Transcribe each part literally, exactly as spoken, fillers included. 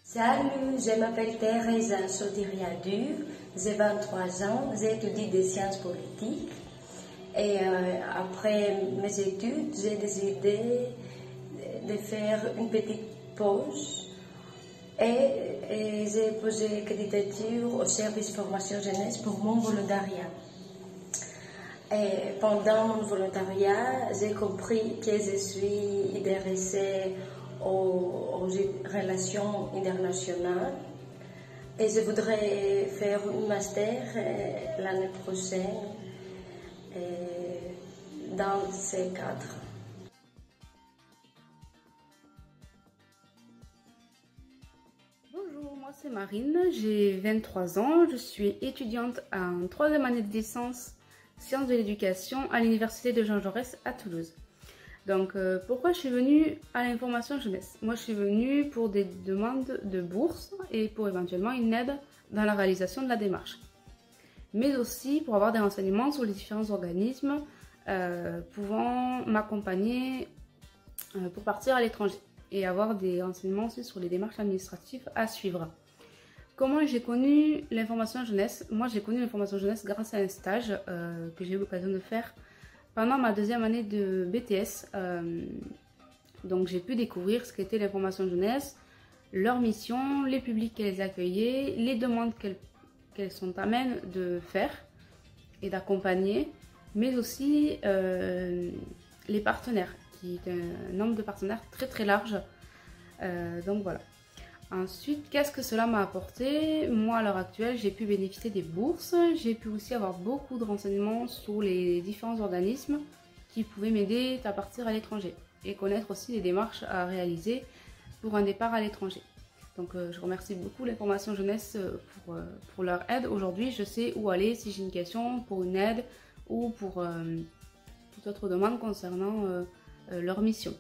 Salut, je m'appelle Teresa Sotiriadu, j'ai vingt-trois ans, j'étudie des sciences politiques et euh, après mes études, j'ai décidé de faire une petite pause et, et j'ai posé candidature au service formation jeunesse pour mon volontariat. Et pendant mon volontariat, j'ai compris que je suis intéressée aux, aux relations internationales et je voudrais faire un master euh, l'année prochaine euh, dans ces cadres. Bonjour, moi c'est Marine, j'ai vingt-trois ans, je suis étudiante en troisième année de licence sciences de l'éducation à l'université de Jean Jaurès à Toulouse. Donc euh, pourquoi je suis venue à l'information jeunesse? Moi je suis venue pour des demandes de bourse et pour éventuellement une aide dans la réalisation de la démarche. Mais aussi pour avoir des renseignements sur les différents organismes euh, pouvant m'accompagner euh, pour partir à l'étranger et avoir des renseignements aussi sur les démarches administratives à suivre. Comment j'ai connu l'information jeunesse? Moi j'ai connu l'information jeunesse grâce à un stage euh, que j'ai eu l'occasion de faire pendant ma deuxième année de B T S. Euh, donc j'ai pu découvrir ce qu'était l'information jeunesse, leur mission, les publics qu'elles accueillaient, les demandes qu'elles qu'elles sont amènes de faire et d'accompagner, mais aussi euh, les partenaires, qui est un nombre de partenaires très très large. Euh, donc voilà. Ensuite, qu'est-ce que cela m'a apporté? Moi, à l'heure actuelle, j'ai pu bénéficier des bourses. J'ai pu aussi avoir beaucoup de renseignements sur les différents organismes qui pouvaient m'aider à partir à l'étranger et connaître aussi les démarches à réaliser pour un départ à l'étranger. Donc, euh, je remercie beaucoup l'information jeunesse pour, euh, pour leur aide. Aujourd'hui, je sais où aller si j'ai une question pour une aide ou pour euh, toute autre demande concernant euh, euh, leur mission.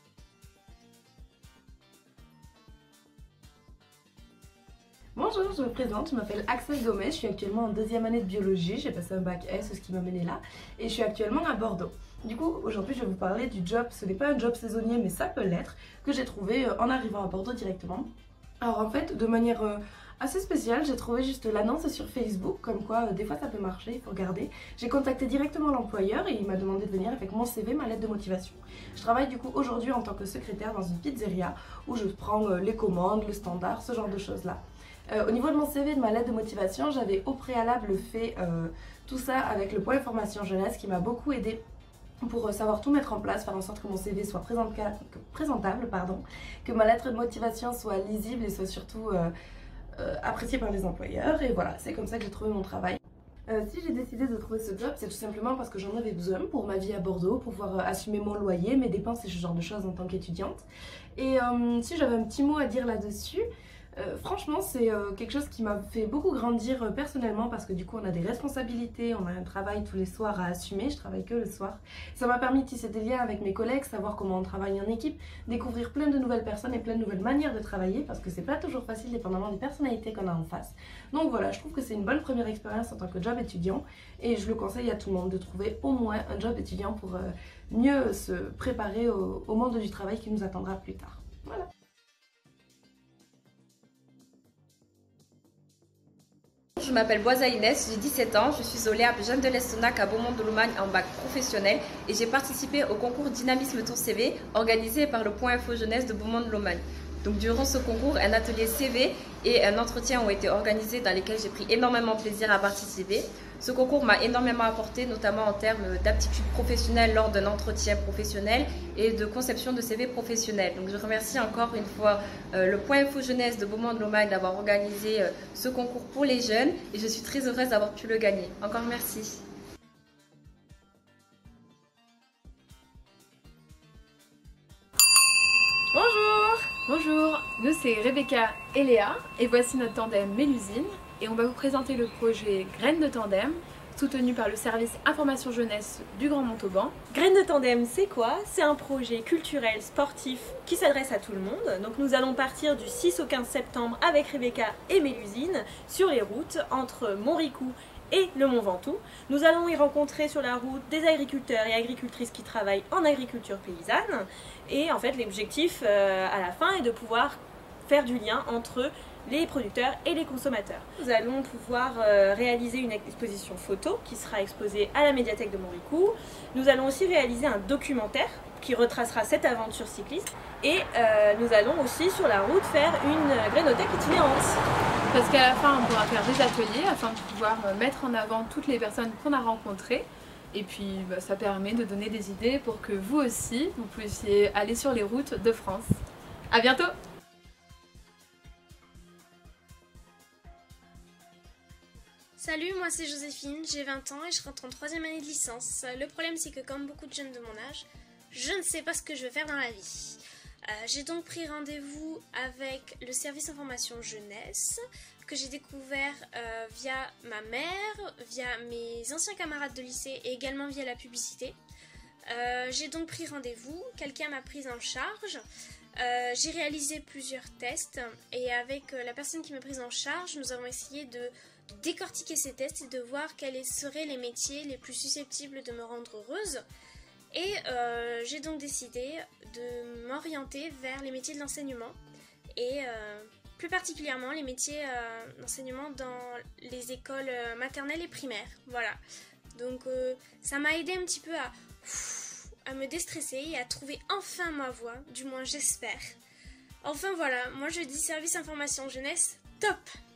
Bonjour, je me présente, je m'appelle Axel Gomez, je suis actuellement en deuxième année de biologie, j'ai passé un bac S, ce qui m'a mené là, et je suis actuellement à Bordeaux. Du coup, aujourd'hui je vais vous parler du job, ce n'est pas un job saisonnier mais ça peut l'être, que j'ai trouvé en arrivant à Bordeaux directement. Alors en fait, de manière euh, assez spéciale, j'ai trouvé juste l'annonce sur Facebook, comme quoi euh, des fois ça peut marcher, il faut regarder. J'ai contacté directement l'employeur et il m'a demandé de venir avec mon C V, ma lettre de motivation. Je travaille du coup aujourd'hui en tant que secrétaire dans une pizzeria où je prends euh, les commandes, le standard, ce genre de choses là. Euh, au niveau de mon C V et de ma lettre de motivation, j'avais au préalable fait euh, tout ça avec le point information jeunesse qui m'a beaucoup aidé pour euh, savoir tout mettre en place, faire en sorte que mon C V soit présentable, pardon, que ma lettre de motivation soit lisible et soit surtout euh, euh, appréciée par les employeurs. Et voilà, c'est comme ça que j'ai trouvé mon travail. Euh, si j'ai décidé de trouver ce job, c'est tout simplement parce que j'en avais besoin pour ma vie à Bordeaux, pour pouvoir euh, assumer mon loyer, mes dépenses et ce genre de choses en tant qu'étudiante. Et euh, si j'avais un petit mot à dire là-dessus, Euh, franchement c'est euh, quelque chose qui m'a fait beaucoup grandir euh, personnellement parce que du coup on a des responsabilités, on a un travail tous les soirs à assumer, je travaille que le soir. Ça m'a permis de tisser des liens avec mes collègues, savoir comment on travaille en équipe, découvrir plein de nouvelles personnes et plein de nouvelles manières de travailler parce que c'est pas toujours facile dépendamment des personnalités qu'on a en face. Donc voilà, je trouve que c'est une bonne première expérience en tant que job étudiant et je le conseille à tout le monde de trouver au moins un job étudiant pour euh, mieux se préparer au, au monde du travail qui nous attendra plus tard. Voilà. Je m'appelle Boisa Inès, j'ai dix-sept ans, je suis au Léa Jeanne de l'Estonac à Beaumont-de-Lomagne en bac professionnel et j'ai participé au concours Dynamisme Ton C V organisé par le Point Info Jeunesse de Beaumont-de-Lomagne. Donc durant ce concours, un atelier C V et un entretien ont été organisés dans lesquels j'ai pris énormément de plaisir à participer. Ce concours m'a énormément apporté, notamment en termes d'aptitude professionnelle lors d'un entretien professionnel et de conception de C V professionnel. Donc je remercie encore une fois euh, le Point Info Jeunesse de Beaumont-de-Lomagne d'avoir organisé euh, ce concours pour les jeunes et je suis très heureuse d'avoir pu le gagner. Encore merci. Bonjour! Bonjour, nous c'est Rebecca et Léa et voici notre tandem Mélusine et on va vous présenter le projet Graines de Tandem soutenu par le service information jeunesse du Grand Montauban. Graines de Tandem, c'est quoi? C'est un projet culturel, sportif qui s'adresse à tout le monde. Donc nous allons partir du six au quinze septembre avec Rebecca et Mélusine sur les routes entre Montricou et le Mont Ventoux. Nous allons y rencontrer sur la route des agriculteurs et agricultrices qui travaillent en agriculture paysanne. Et en fait l'objectif euh, à la fin est de pouvoir faire du lien entre les producteurs et les consommateurs. Nous allons pouvoir euh, réaliser une exposition photo qui sera exposée à la médiathèque de Montricou. Nous allons aussi réaliser un documentaire qui retracera cette aventure cycliste et euh, nous allons aussi sur la route faire une grainothèque itinérante. Parce qu'à la fin on pourra faire des ateliers afin de pouvoir mettre en avant toutes les personnes qu'on a rencontrées et puis bah, ça permet de donner des idées pour que vous aussi vous puissiez aller sur les routes de France. À bientôt! Salut, moi c'est Joséphine, j'ai vingt ans et je rentre en troisième année de licence. Le problème c'est que comme beaucoup de jeunes de mon âge, je ne sais pas ce que je veux faire dans la vie. Euh, j'ai donc pris rendez-vous avec le service information jeunesse que j'ai découvert euh, via ma mère, via mes anciens camarades de lycée et également via la publicité. Euh, j'ai donc pris rendez-vous, quelqu'un m'a prise en charge. Euh, j'ai réalisé plusieurs tests et avec euh, la personne qui m'a prise en charge, nous avons essayé de décortiquer ces tests et de voir quels seraient les métiers les plus susceptibles de me rendre heureuse. Et euh, j'ai donc décidé de m'orienter vers les métiers de l'enseignement et euh, plus particulièrement les métiers euh, d'enseignement dans les écoles euh, maternelles et primaires. Voilà. Donc euh, ça m'a aidé un petit peu à, à me déstresser et à trouver enfin ma voie, du moins j'espère. Enfin voilà, moi je dis service information jeunesse, top!